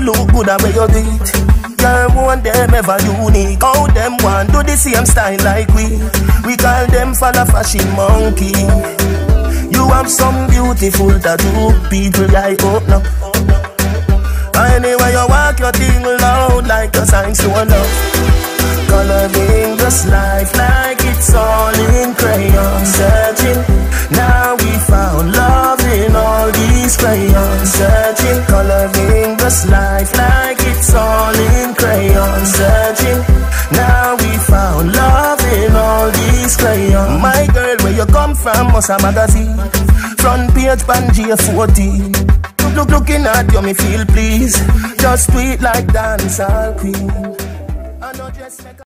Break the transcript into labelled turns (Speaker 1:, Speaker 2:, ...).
Speaker 1: look good at where you do it. Girl, want them ever unique. How them want do the same style like we. We call them follow fashion monkey. You have some beautiful tattoo, people I open up. Anyway you walk your thing loud like a sign to love. Coloring this life like it's all in crayon. Searching, now we found love in all these crayons. Searching, coloring this life like it's all in crayon. Searching, now we found love in all these crayons. My girl, where you come from, Musa magazine. Front page, Pangea 14. Looking at you, me feel please. Just tweet like dancehall queen. I know just make